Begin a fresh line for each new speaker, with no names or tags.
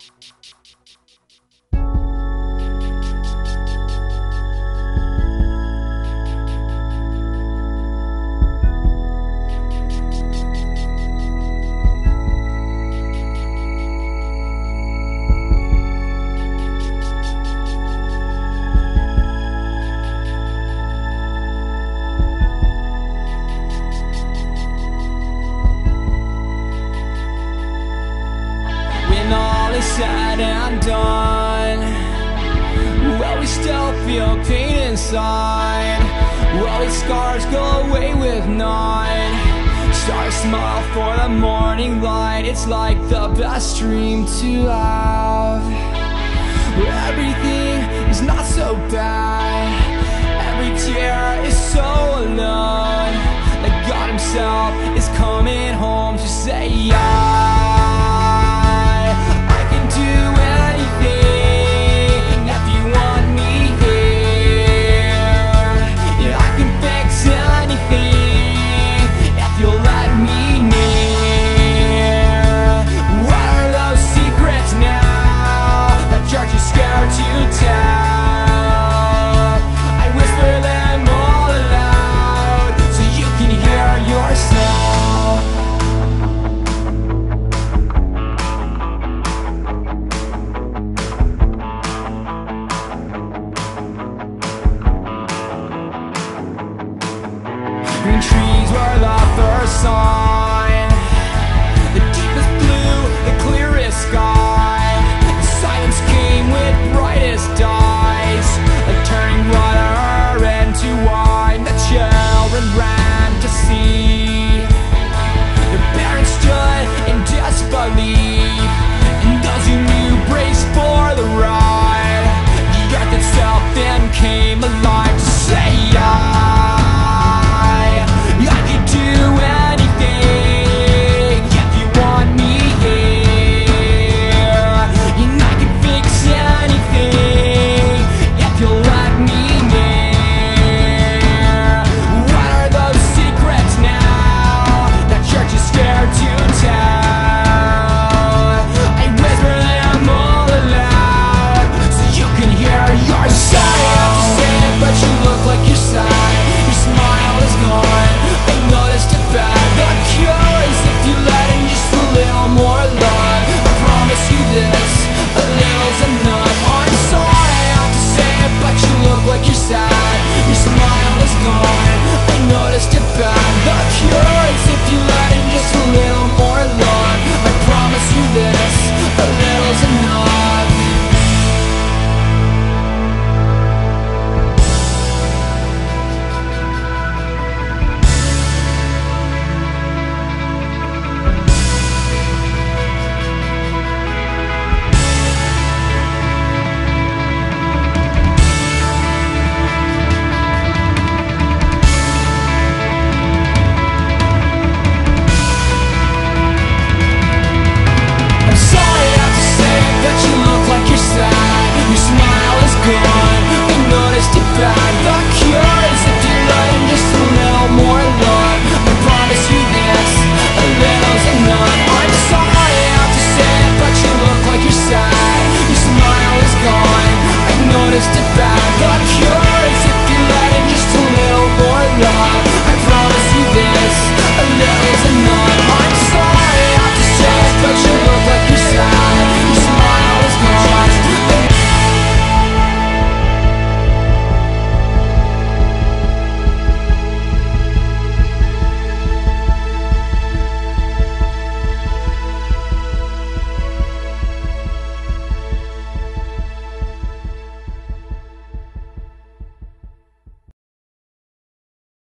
Said and done, will we still feel pain inside? Will these scars go away with night? Stars smile for the morning light. It's like the best dream to have. Everything is not so bad. Every tear is so alone. Like God himself is coming home to say yeah. Green trees were the first sign, the deepest blue, the clearest sky. The silence came with brightest dyes, like turning water into wine. The children ran to see, their parents stood in disbelief, and those who knew braced for the ride. The earth itself then came alive to say just a